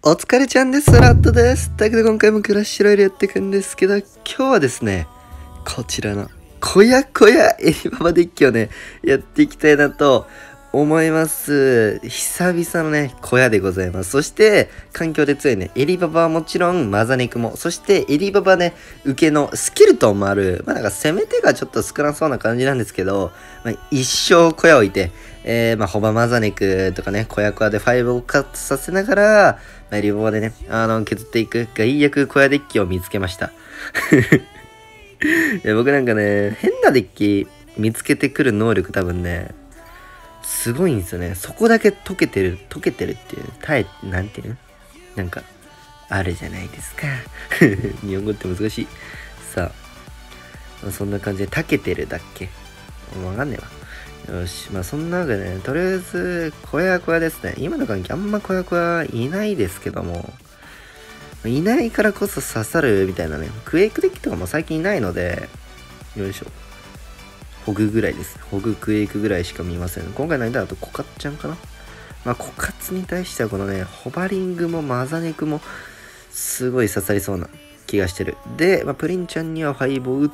お疲れちゃんです。ラットです。だけど今回もクラッシュロイヤルやっていくんですけど、今日はですね、こちらのこやこやエリババデッキをね、やっていきたいなと思います。久々のね、小屋でございます。そして、環境で強いね、エリババはもちろんマザネクも、そしてエリババね、受けのスキルトンもある、なんか攻め手がちょっと少なそうな感じなんですけど、一生小屋置いて、ホバマザネクとかね、小屋小屋で5をカットさせながら、エリババでね、削っていく外役小屋デッキを見つけました。いや僕なんかね、変なデッキ見つけてくる能力多分ね、すごいんですよね。そこだけ溶けてるっていう、なんていうのなんか、あるじゃないですか。日本語って難しい。さあ、そんな感じで、たけてるだっけわかんねえわ。よし、そんなわけでね、とりあえず、小屋小屋ですね。今の環境あんま小屋小屋いないですけども、いないからこそ刺さるみたいなね、クエイクデッキとかも最近いないので、よいしょ。ホグぐらいです。ホグクエイクぐらいしか見ません。今回の間だとコカッちゃんかな。コカツに対してはこのね、ホバリングもマザネクもすごい刺さりそうな気がしてる。で、プリンちゃんには5を打って、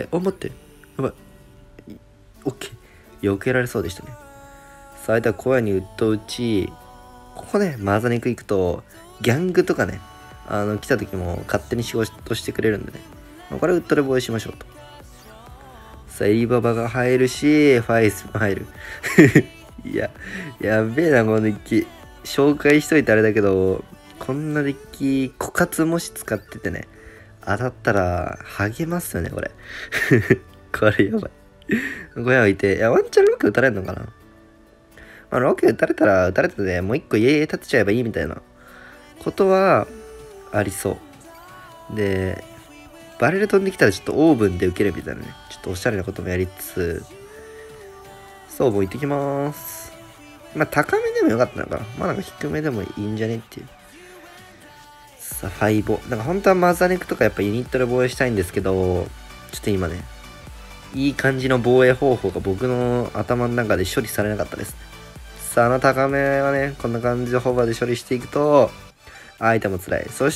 待って。やばい。オッケー。避けられそうでしたね。さあ、相手は小屋にウッド打ち、ここね、マザネク行くと、ギャングとかね、来た時も勝手に仕事してくれるんでね。これウッドで防衛しましょうと。さあ、エリババが入るし、ファイスも入る。いや、やべえな、このデッキ。紹介しといてあれだけど、こんなデッキ、枯渇もし使っててね、当たったら、励ますよね、これ。これやばい。小屋置いて、ワンチャンロケ撃たれんのかな。ロケ撃たれたら、撃たれてね、もう一個家建てちゃえばいいみたいなことは、ありそう。で、バレル飛んできたらちょっとオーブンで受けるみたいなね。ちょっとおしゃれなこともやりつつ、そう、もう行ってきまーす。高めでもよかったのかな。なんか低めでもいいんじゃねっていう。さあ、ファイボ。なんか本当はマザネクとかやっぱユニットで防衛したいんですけど、ちょっと今ね、いい感じの防衛方法が僕の頭の中で処理されなかったですね。さあ、高めはね、こんな感じでホバーで処理していくと、相手も辛い。そして、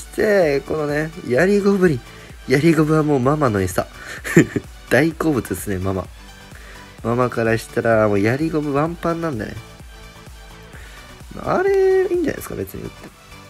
このね、ヤリゴブリン。ヤリゴブはもうママの餌。大好物ですね、ママ。ママからしたら、もうヤリゴブワンパンなんだね。あれ、いいんじゃないですか、別に言って。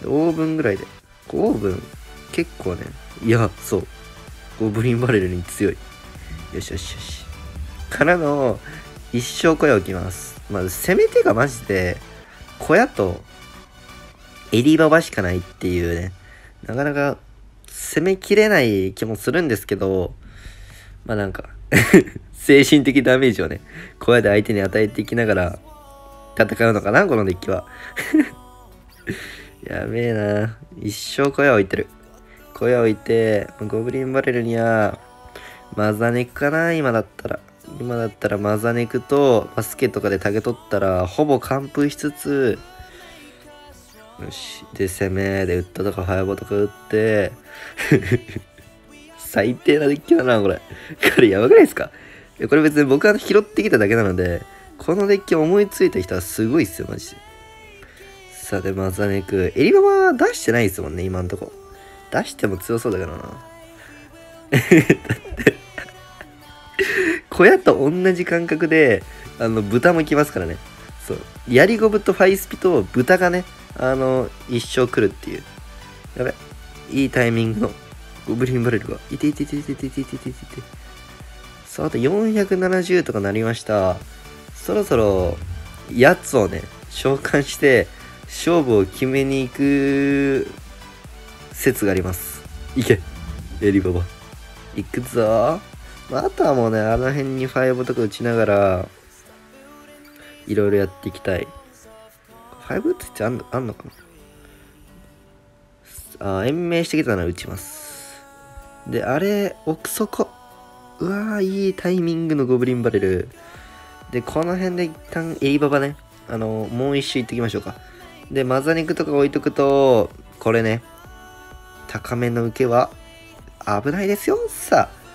オーブンぐらいで。オーブン、結構ね、いや、そう。ゴブリンバレルに強い。よしよしよし。からの、一生小屋を置きます。攻め手がマジで、小屋と、エリババしかないっていうね。なかなか、攻めきれない気もするんですけど、なんか精神的ダメージをね、小屋で相手に与えていきながら、戦うのかなこのデッキは。やべえな。一生小屋置いてる。小屋置いて、ゴブリンバレルには、マザネクかな今だったら。今だったらマザネクと、バスケとかでタゲ取ったら、ほぼ完封しつつ、よし。で、攻めで、ウッドとかファイボとか打って、最低なデッキだな、これ。これやばくないですか？これ別に僕は拾ってきただけなので、このデッキ思いついた人はすごいっすよ、マジで。さあ、で、マザネク。エリババは出してないですもんね、今んとこ。出しても強そうだけどな。だって、小屋と同じ感覚で、豚も来ますからね。そう。ヤリゴブとファイスピと豚がね、一生来るっていう。やべ。いいタイミングのゴブリンバレルが。いていていていていていていていていて。さあ、あと470とかなりました。そろそろ、やつをね、召喚して、勝負を決めに行く説があります。いけ、エリババ。行くぞ。あとはもうね、あの辺にファイブとか打ちながら、いろいろやっていきたい。ファイブ打つってあんのかな。延命してきたなら打ちます。で、あれ、奥底。うわー、いいタイミングのゴブリンバレル。で、この辺で一旦エリババね、もう一周行ってきましょうか。で、マザ肉とか置いとくと、これね、高めの受けは危ないですよ、さあ。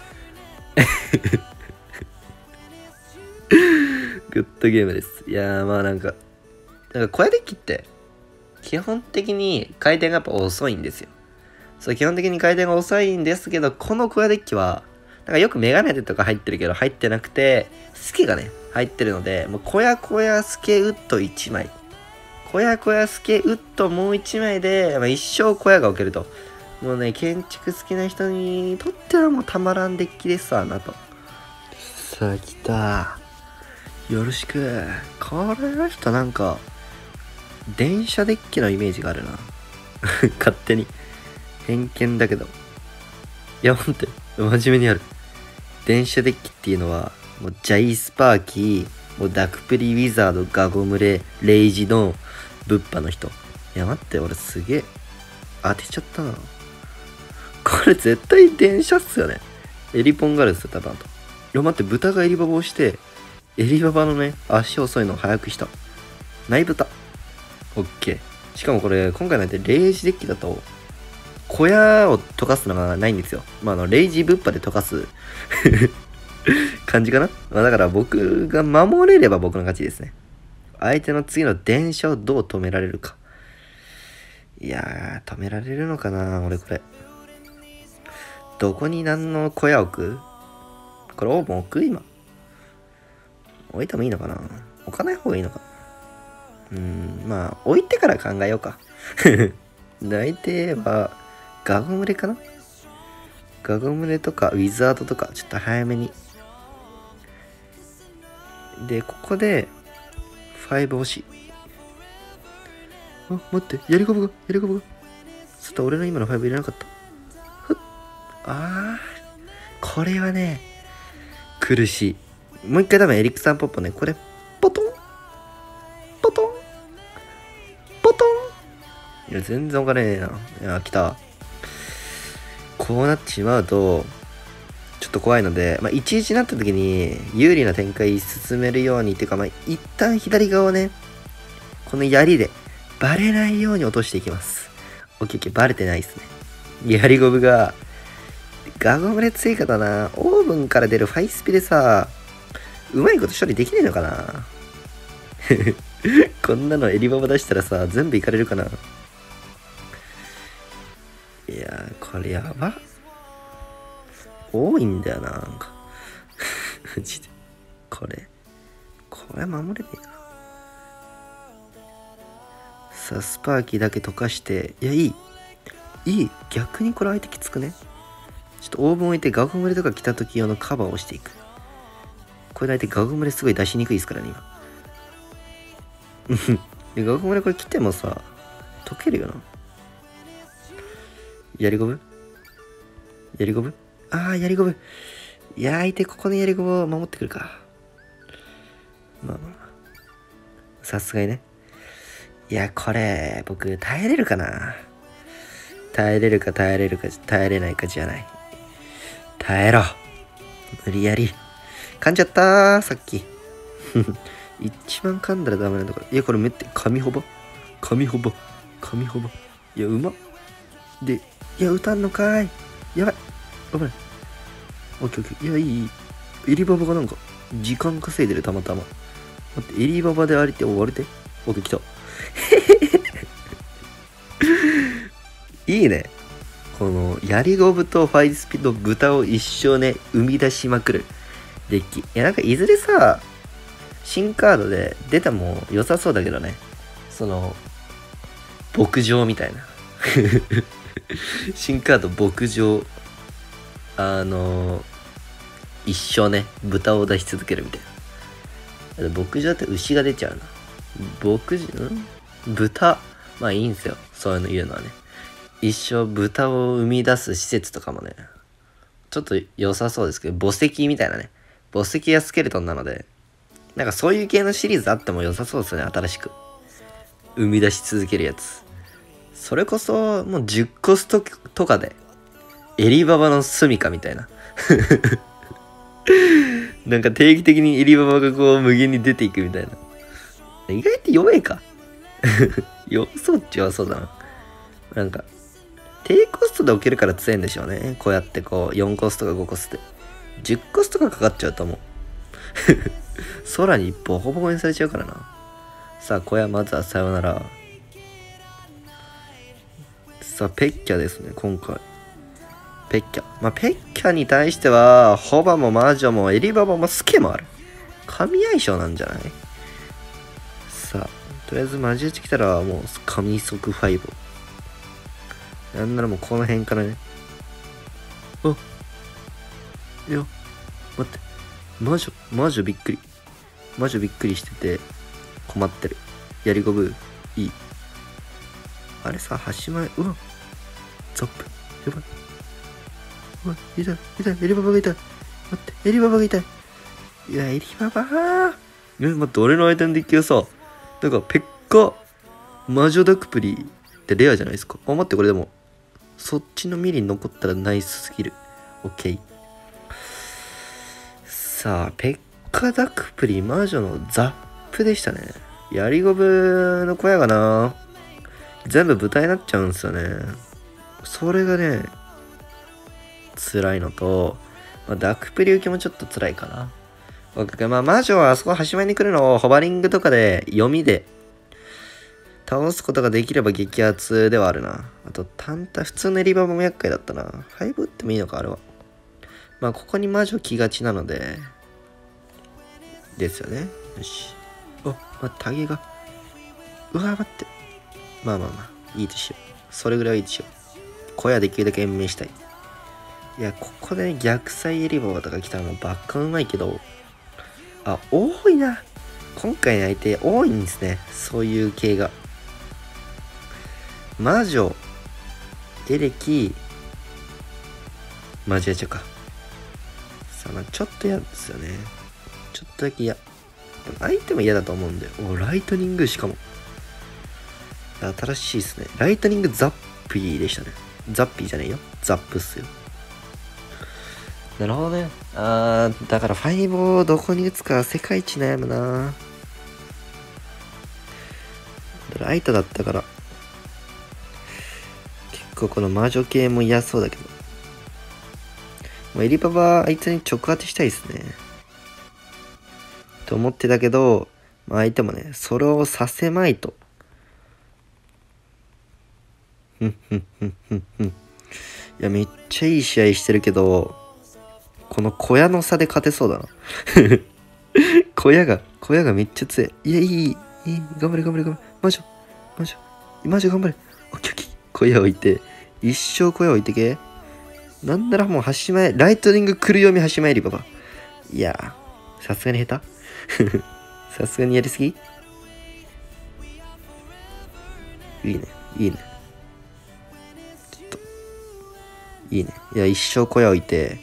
グッドゲームです。いやー、なんか小屋デッキって、 基本的に回転がやっぱ遅いんですよ。そう、基本的に回転が遅いんですけど、この小屋デッキは、なんかよくメガネとか入ってるけど入ってなくて、スケがね、入ってるので、もう小屋小屋スケウッド1枚。小屋小屋スケウッドもう1枚で、一生小屋が置けると。もうね、建築好きな人にとってはもうたまらんデッキですわなと。さあ、来た。よろしく。これはちょっとなんか、電車デッキのイメージがあるな。勝手に。偏見だけど。いや、待って。真面目にある。電車デッキっていうのは、もうジャイスパーキー、もうダクプリウィザード、ガゴムレ、レイジの物販の人。いや、待って、俺すげえ。当てちゃったな。これ絶対電車っすよね。エリポンガルス多分あと。いや、待って、豚がエリババをして、エリババのね、足遅いのを速くした。ナイブタ。オッケー。しかもこれ、今回なんてレイジデッキだと、小屋を溶かすのがないんですよ。レイジぶっぱで溶かす感じかな。だから僕が守れれば僕の勝ちですね。相手の次の電車をどう止められるか。いやー、止められるのかな俺これ。どこに何の小屋置く？これオーブン置く？今。置いてもいいのかな？置かない方がいいのかな？置いてから考えようか。大体は、ガゴムレかな？ガゴムレとかウィザードとかちょっと早めに。で、ここで5欲しい。あ、待って、やりゴブが。ちょっと俺の今の5入れなかった。これはね、苦しい。もう一回多分エリクサーポッポね、これ、ポトンいや、全然お金ねえな。いや、来た。こうなってしまうと、ちょっと怖いので、11になった時に有利な展開進めるようにっていうか、一旦左側をね、この槍でバレないように落としていきます。オッケー、バレてないですね。槍ゴブが、ガゴムレ追加だな。オーブンから出るファイスピでさ、うまいこと処理できねえのかな。こんなのエリババ出したらさ、全部いかれるかな。いやー、これやば。多いんだよな、なんか。マジで。これ守れねえな。さあ、スパーキーだけ溶かして、いや、いい。逆にこれ相手きつくね。ちょっとオーブン置いてガゴムレとか来た時用のカバーをしていく。これ相手ガゴムレすごい出しにくいですからね、今。で、ガゴムレこれ来てもさ、溶けるよな。やりゴブ。やりゴブ。いや、相手ここのやりゴブを守ってくるか。さすがにね。いや、これ、僕、耐えれるかな。耐えれないかじゃない。耐えろ。無理やり。噛んじゃったー、さっき。一番噛んだらダメなんだから。いや、これめって、神ほば。いや、うまっ。で、いや、歌んのかーい。やばい。危ない。オッケー。いや、いい。エリババがなんか、時間稼いでる、たまたま。待って、エリババでありて、終われて。オッケー、来た。いいね。この、ヤリゴブとファイスピの豚を一生ね、生み出しまくるデッキ。いや、なんかいずれさ、新カードで出たも良さそうだけどね。牧場みたいな。新カード牧場。一生ね、豚を出し続けるみたいな。牧場って牛が出ちゃうな。豚。いいんすよ。そういうの言うのはね。一生豚を生み出す施設とかもね、ちょっと良さそうですけど、墓石みたいなね。墓石やスケルトンなので、なんかそういう系のシリーズあっても良さそうですよね、新しく。生み出し続けるやつ。それこそ、もう10コストとかで、エリババの住処みたいな。なんか定期的にエリババがこう無限に出ていくみたいな。意外と弱いか。弱そうっちゃ弱そうだな。なんか、低コストで置けるから強いんでしょうね。こうやってこう、4コストか5コストで。10コストがかかっちゃうと思う。空にボコボコにされちゃうからな。さあ、小屋まずはさよなら。 さあ、ペッキャですね、今回。ペッキャ。まあ、ペッキャに対しては、ホバも魔女もエリババもスケもある。神相性なんじゃない？さあ、とりあえずマジ打ち来たら、もう神速5。なんならもうこの辺からね。あ、いや、待って。魔女びっくり。魔女びっくりしてて、困ってる。やりごぶ、いい。あれさ、端前、うわ、ザップ、やばい。うわ、痛い、エリババが痛い。待って、エリババが痛い。いや、エリババー。待って、俺のアイテムデッキがさ、なんか、ペッカ、魔女ダクプリってレアじゃないですか。あ、待って、これでも、そっちのミリに残ったらナイスすぎる。オッケー。さあ、ペッカダクプリ魔女のザップでしたね。やりごぶの小屋がな、全部豚になっちゃうんですよね。それがね、辛いのと、まあ、ダクプリ受けもちょっと辛いかな。まあ、魔女はあそこ端前に来るのをホバリングとかで読みで倒すことができれば激アツではあるな。あと、普通のエリババも厄介だったな。5打ってもいいのか、あれは。まあ、ここに魔女来がちなので、ですよね。よし。お、待って、タゲが。うわ、待って。まあ、いいでしょう。それぐらいはいいでしょう。小屋できるだけ延命したい。いや、ここでね、逆サイエリババとか来たらもうバッカうまいけど、あ、多いな。今回の相手多いんですね。そういう系が。魔女、エレキ、マジやちゃうか。さあ、まあ、ちょっと嫌ですよね。ちょっとだけ嫌。相手も嫌だと思うんで。お、ライトニングしかも。新しいですね。ライトニングザッピーでしたね。ザッピーじゃねえよ。ザップっすよ。なるほどね。だから5をどこに打つか世界一悩むな。ライトだったから。結構この魔女系も嫌そうだけど。もうエリババあいつに直当てしたいですね。と思ってたけど、まあ、相手もね、それをさせまいと。いや、めっちゃいい試合してるけど、この小屋の差で勝てそうだな。小屋がめっちゃ強い。いや、いい、頑張れ。魔女、頑張れ。オッケー。小屋置いて、一生小屋置いてけ。なんならもう端前、ライトニング来る読み端前エリババ。いやー、さすがに下手さすがにやりすぎ。いいね。ちょっと、いいね。いや、一生小屋置いて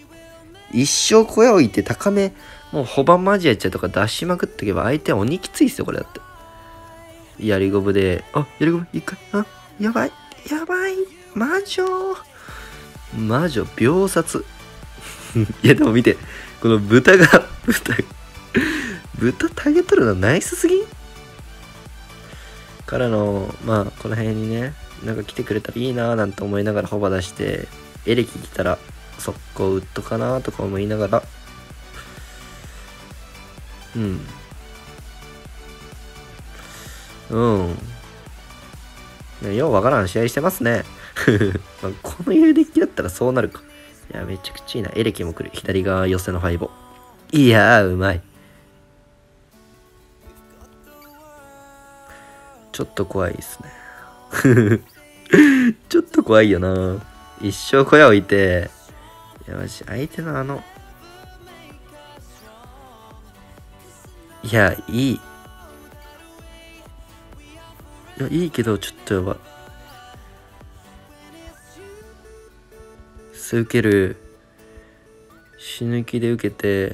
高め、もうホバンマジやっちゃうとか出しまくっておけば相手は鬼きついっすよ、これだって。やりごぶで、やりごぶ、一回、やばい、魔女、秒殺。いや、でも見て、この豚タゲ取るのナイスすぎんからの、まあ、この辺にね、なんか来てくれたらいいなーなんて思いながらホバ出して、エレキ来たら、速攻ウッドかなとか思いながら、ようわからん試合してますね。まあ、このいうデッキだったらそうなるか。いや、めちゃくちゃいいな。エレキも来る。左側寄せのファイボ。いやー、うまい。ちょっと怖いですね。ちょっと怖いよな。一生小屋置いて、いや、マジ、相手のいや、いい。いや、いいけど、ちょっとやばい。受ける。死ぬ気で受けて。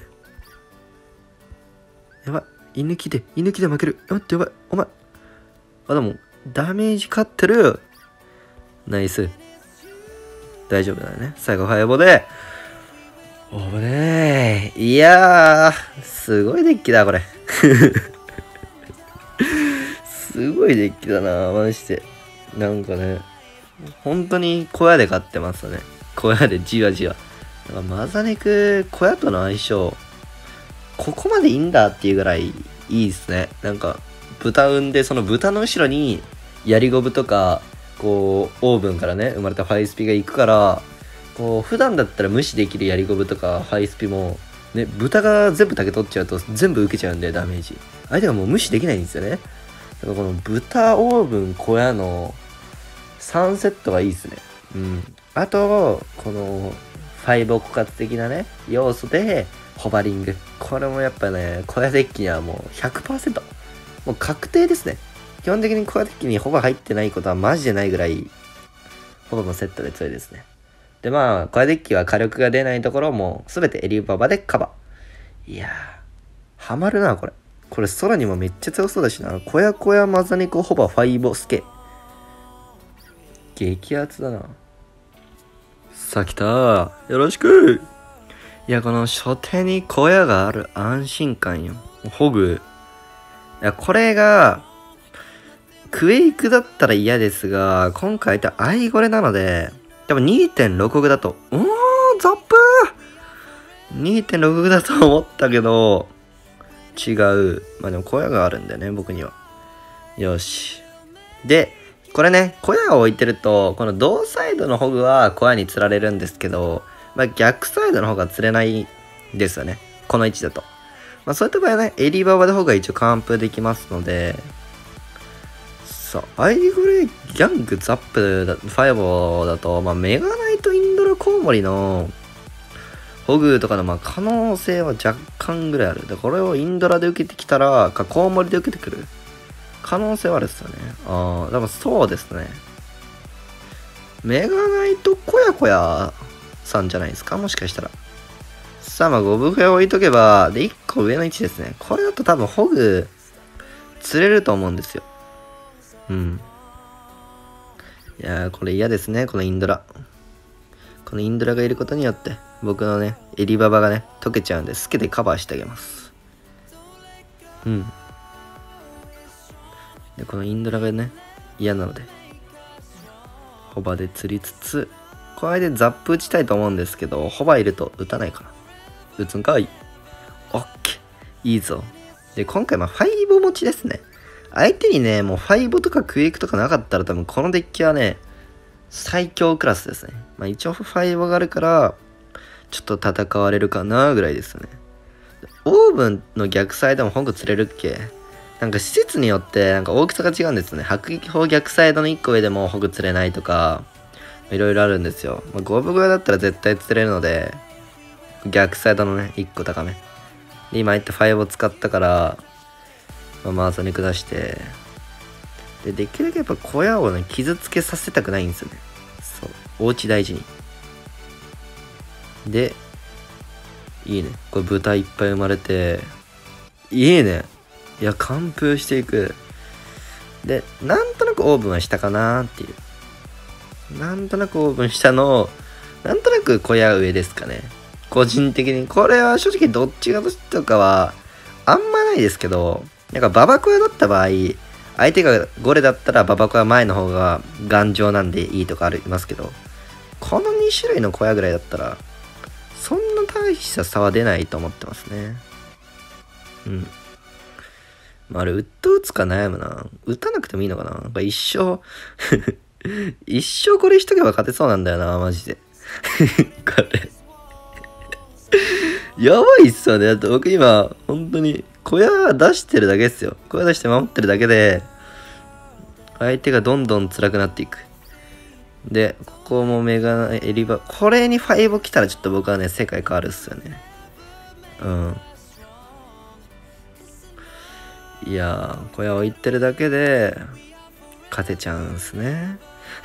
やばい。居抜きで負ける。待って、やばい。お前。でも、ダメージ勝ってる。ナイス。大丈夫だね。最後、ファイボで。おぶねー。いやー、すごいデッキだ、これ。すごいデッキだな、マジで。なんかね、本当に小屋で勝ってますね。小屋でじわじわ。なんかマザネク、小屋との相性、ここまでいいんだっていうぐらいいいですね。なんか、豚産んで、その豚の後ろに、やりごぶとか、 こうオーブンからね生まれたファイスピが行くから、こう普段だったら無視できるヤリゴブとかファイスピもね、豚が全部竹取っちゃうと全部受けちゃうんでダメージ、相手がもう無視できないんですよね。だからこの豚、オーブン、小屋の3セットがいいですね。あとこのファイボ枯渇的なね要素でホバリング、これもやっぱね小屋デッキにはもう 100% もう確定ですね。基本的に小屋デッキにホバ入ってないことはマジでないぐらいホバのセットで強いですね。でまあ小屋デッキは火力が出ないところも全てエリババでカバー。いやーハマるなこれ。これ空にもめっちゃ強そうだしな。小屋マザニコホバファイボスケ激アツだな。さあ来たー、よろしく。いやこの初手に小屋がある安心感よ。ホグ、いやこれがクエイクだったら嫌ですが、今回アイゴレなので多分 2.66 だとザップー 2.66 だと思ったけど違う。まあでも小屋があるんだよね僕には。よし、でこれね小屋を置いてるとこの同サイドのホグは小屋に釣られるんですけど、まあ、逆サイドの方が釣れないんですよねこの位置だと。まあそういった場合はねエリババでホグが一応完封できますので、さあアイゴレギャングザップだファイボーだと、まあ、メガナイトインドラコウモリのホグとかのまあ可能性は若干ぐらいある。でこれをインドラで受けてきたらコウモリで受けてくる可能性はあるっすよね。ああ、だからそうですね。メガナイトコヤコヤさんじゃないですかもしかしたら。さあまあ5分フェ置いとけば、で1個上の位置ですね。これだと多分ホグ釣れると思うんですよ。いやーこれ嫌ですねこのインドラ。このインドラがいることによって僕のねエリババがね溶けちゃうんでスケでカバーしてあげます。でこのインドラがね嫌なのでホバで釣りつつ、これでザップ打ちたいと思うんですけど、ホバいると打たないかな。打つんかい。オッケーいいぞ。で今回ファイボ持ちですね。相手にねもうファイボとかクエイクとかなかったら多分このデッキはね最強クラスですね。まあ一応ファイボがあるからちょっと戦われるかなぐらいですよね。オーブンの逆サイドもホグ釣れるっけ。なんか施設によってなんか大きさが違うんですよね。迫撃砲逆サイドの1個上でもホグ釣れないとかいろいろあるんですよ。まあ、5分超えだったら絶対釣れるので逆サイドのね1個高めで今言って5を使ったから、まあ、マーに下してできるだけやっぱ小屋をね傷つけさせたくないんですよね。そうお家大事に。でいいねこれ豚いっぱい生まれていいね。いや完封していく。でなんとなくオーブンは下かなっていう、なんとなくオーブン下のなんとなく小屋上ですかね個人的に。これは正直どっちがどっちとかはあんまないですけど、なんかババコヤだった場合相手がゴレだったらババコヤ前の方が頑丈なんでいいとかありますけど、この2種類の小屋ぐらいだったらそんな大した差は出ないと思ってますね。まあ、あれ、ウッド打つか悩むな。打たなくてもいいのかな。なんか一生一生これしとけば勝てそうなんだよな、マジで。これやばいっすよね。だって僕今、本当に、小屋出してるだけっすよ。小屋出して守ってるだけで、相手がどんどん辛くなっていく。で、ここもメガエリバ、これに5来たらちょっと僕はね、世界変わるっすよね。いやー、小屋置いてるだけで勝てちゃうんすね。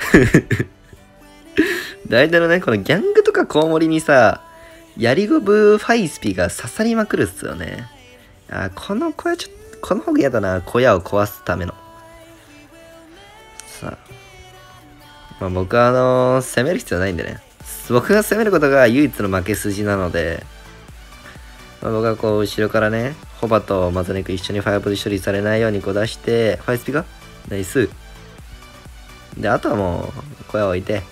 大体のね、このギャングとかコウモリにさ、ヤリゴブファイスピが刺さりまくるっすよね。この小屋この方が嫌だな、小屋を壊すための。さあ。まあ僕は攻める必要ないんでね。僕が攻めることが唯一の負け筋なので、まあ、僕はこう後ろからねホバとマザネク一緒に5で処理されないようにこう出してファイスピがナイスで、あとはもう小屋置いて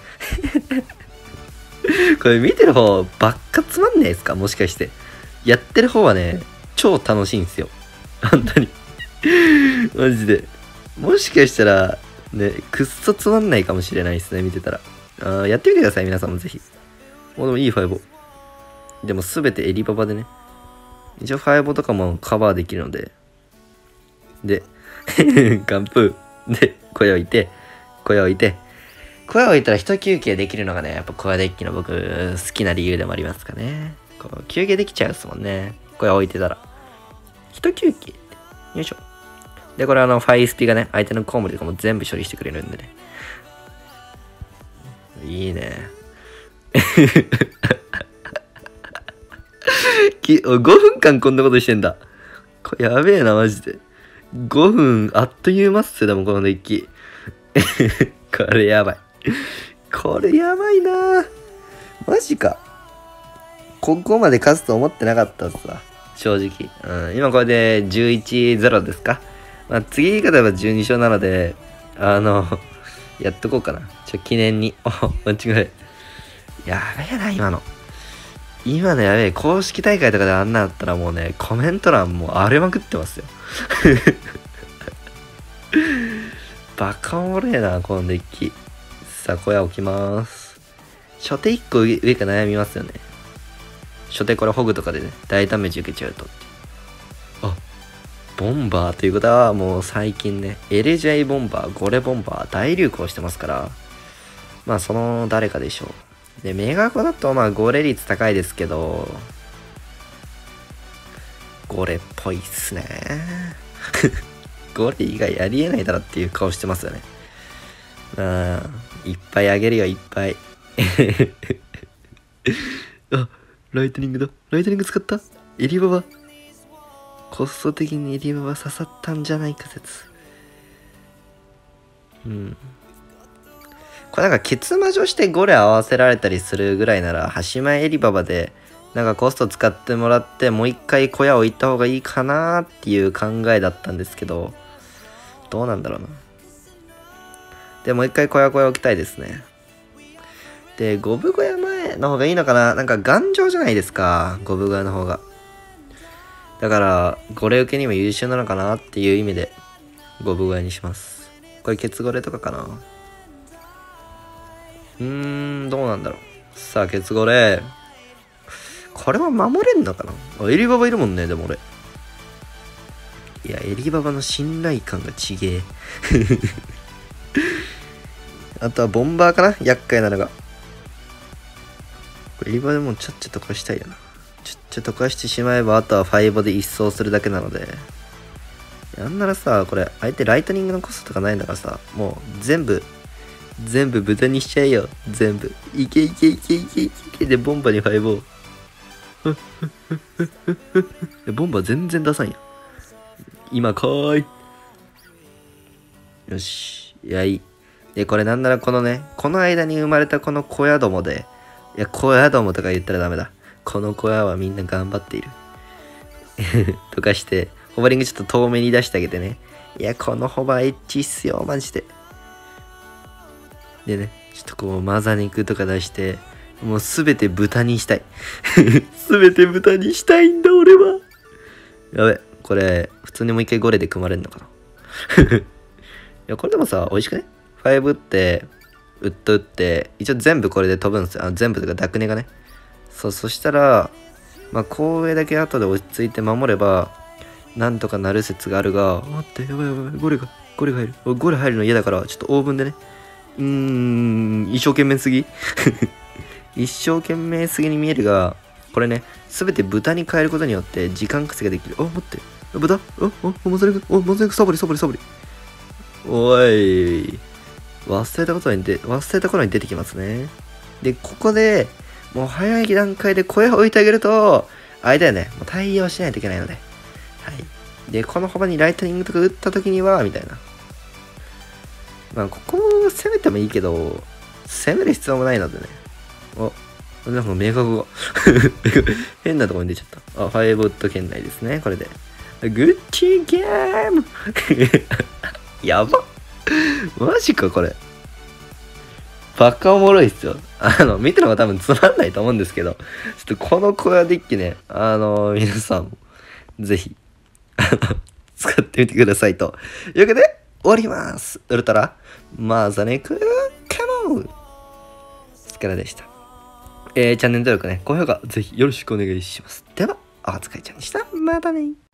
これ見てる方ばっかつまんないですか。もしかしてやってる方はね超楽しいんですよ本当にマジで。もしかしたらね、くっそつまんないかもしれないですね、見てたら。やってみてください、皆さんもぜひ。でもいいファイボ。でもすべてエリババでね。一応ファイボとかもカバーできるので。で、ガンプー。で、小屋置いて、小屋置いて、小屋置いたら一休憩できるのがね、やっぱ小屋デッキの僕好きな理由でもありますかね。こう休憩できちゃうっすもんね。小屋置いてたら。一休憩って。よいしょ。で、これファイスピがね、相手のコウモリとかも全部処理してくれるんでね。いいね。5分間こんなことしてんだ。これやべえな、マジで。5分、あっという間っすよ、でもこのデッキ。これやばい。これやばいな。マジか。ここまで勝つと思ってなかったっすわ。正直。今これで 11-0 ですか。まあ、次勝てば12勝なので、やっとこうかな。記念に。間違い。やべえな、今の。今のやべえ。公式大会とかであんなだったらもうね、コメント欄もう荒れまくってますよ。バカおもれえな、このデッキ。さあ、小屋置きます。初手1個上か悩みますよね。初手これホグとかでね、大ダメージ受けちゃうと。あ、ボンバーということはもう最近ね、LJ ボンバー、ゴレボンバー大流行してますから、まあその誰かでしょう。で、メガコだとまあゴレ率高いですけど、ゴレっぽいっすね。ゴレ以外ありえないだろっていう顔してますよね。いっぱいあげるよ、いっぱい。あ、ライトニングだ。ライトニング使った？エリババ。コスト的にエリババ刺さったんじゃないか説。これなんかケツ魔女してゴレ合わせられたりするぐらいなら、端前エリババでなんかコスト使ってもらってもう一回小屋を置いた方がいいかなーっていう考えだったんですけど、どうなんだろうな。で、もう一回小屋置きたいですね。で、五分小屋前の方がいいのかな。なんか頑丈じゃないですか、五分小屋の方が。だから、ゴレ受けにも優秀なのかなっていう意味で、五分小屋にします。これケツゴレとかかな。どうなんだろう。さあ、ケツゴレ。これは守れんのかな。あ、エリババいるもんね、でも俺。いや、エリババの信頼感がちげえ。あとはボンバーかな、厄介なのが。これエリババでもちょっと溶かしたいよな。ちょっと溶かしてしまえば、あとはファイボで一掃するだけなので。なんならさ、これ、相手ライトニングのコストとかないんだからさ、もう全部豚にしちゃえよ。全部。いけ。で、ボンバにファイボ。ボンバ全然出さんや。今かーい。よし。いい。で、これなんならこのね、この間に生まれたこの小屋どもで、いや、小屋どもとか言ったらダメだ。この小屋はみんな頑張っている。とかして、ホバリングちょっと遠目に出してあげてね。いや、このホバエッチっすよ、マジで。でね、ちょっとこう、マザ肉とか出して、もうすべて豚にしたい。すべて豚にしたいんだ、俺は。やべ、これ、普通にもう一回ゴレで組まれるのかな。いや、これでもさ、美味しくね？ 5 って、ウッド打って、一応全部これで飛ぶんですよ。全部とかダクネがね。そしたら、まあ、後衛だけ後で落ち着いて守れば、なんとかなる説があるが、待って、やばい、ゴレが入る。ゴレ入るの嫌だから、ちょっとオーブンでね。一生懸命すぎ一生懸命すぎに見えるが、これね、すべて豚に変えることによって時間稼ぎができる。あ、待って。豚モザイクサボり。おい。忘れた頃に出てきますね。で、ここで、もう早い段階で声を置いてあげると、あれだよね、もう対応しないといけないので。はい。で、この幅にライトニングとか打った時には、みたいな。まあ、ここも攻めてもいいけど、攻める必要もないのでね。なんか明確が変なところに出ちゃった。ファイブウッド圏内ですね、これで。グッチゲームやばマジか、これ。バカおもろいっすよ。見てるのが多分つまんないと思うんですけど、ちょっとこの小屋デッキね、皆さんも、ぜひ、使ってみてくださいと。いうわけで、 終わります。ウルトラマザネクカモンスカラでした。チャンネル登録ね、高評価ぜひよろしくお願いします。では、お疲れちゃんでした。またね。